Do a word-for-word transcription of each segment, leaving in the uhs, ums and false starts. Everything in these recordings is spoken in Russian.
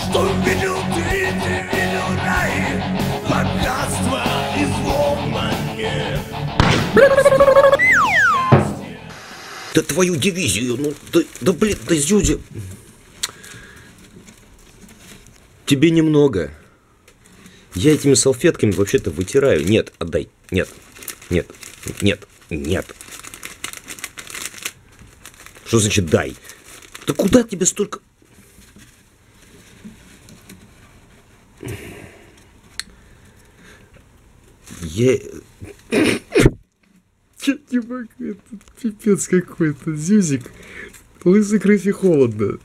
что в минуты ты видел рай, богатство изломанное. Да твою дивизию, ну, да, да блин, да Зюзя. Тебе немного. Я этими салфетками вообще-то вытираю. Нет, отдай. Нет, нет, нет, нет. Что значит дай? Да куда тебе столько... Я... Я не могу, это пипец какой-то. Зюзик, лысый крысе холодно.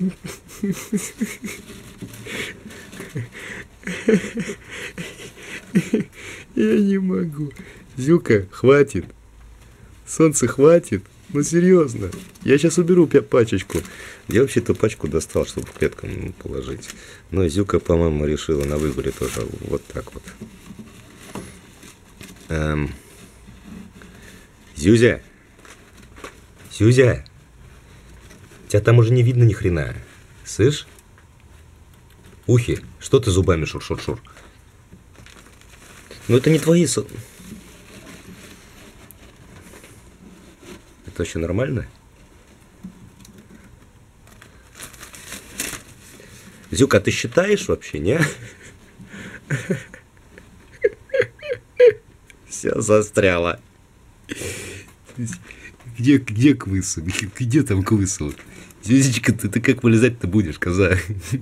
Я не могу. Зюка, хватит. Солнце, хватит. Ну серьезно. Я сейчас уберу пачечку. Я вообще-то пачку достал, чтобы в клетку положить. Но Зюка, по-моему, решила на выгуле тоже вот так вот. Эм... Зюзя! Зюзя! Тебя там уже не видно ни хрена. Слышь? Ухи, что ты зубами шур-шур-шур? Ну это не твои... Со... Это вообще нормально? Зюка, а ты считаешь вообще, не? Все застряло. Где, где квысу? Где, где там квысу? Зюзечка, ты, ты как вылезать-то будешь, коза?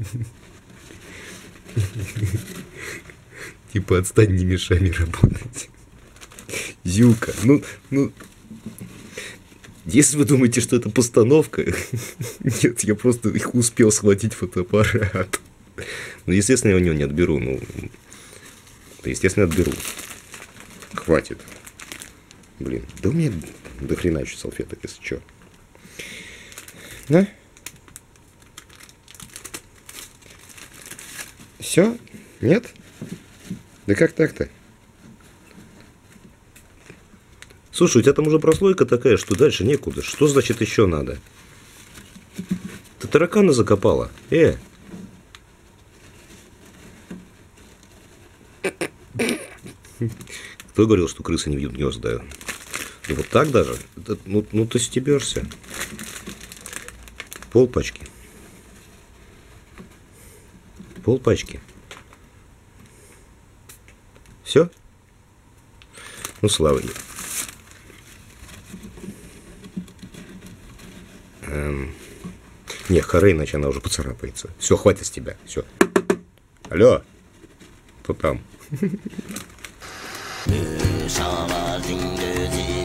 Типа отстань, не мешай мне работать. Зюка, ну, ну... Если вы думаете, что это постановка, нет, я просто их успел схватить фотоаппарат. Ну, естественно, я у него не отберу, ну... Естественно, отберу. Хватит. Блин, да у меня до хрена еще салфеток, если что. Да? Все? Нет? Да как так-то? Слушай, у тебя там уже прослойка такая, что дальше некуда. Что значит еще надо? Ты таракана закопала? Э! Кто говорил, что крысы не вьют гнезда? И вот так даже? Это, ну, ну ты стебешься. Пол пачки. Пол пачки. Все? Ну, слава ей. Эм... Не, харе, иначе она уже поцарапается. Все, хватит с тебя. Все. Алло. Кто там?